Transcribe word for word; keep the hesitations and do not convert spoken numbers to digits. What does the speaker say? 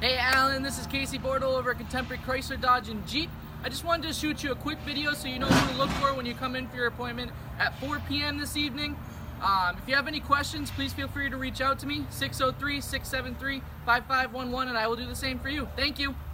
Hey Alan, this is Casey Bortle over at Contemporary Chrysler Dodge and Jeep. I just wanted to shoot you a quick video so you know who to look for when you come in for your appointment at four p m this evening. Um, if you have any questions, please feel free to reach out to me, six oh three, six seven three, five five one one, and I will do the same for you. Thank you.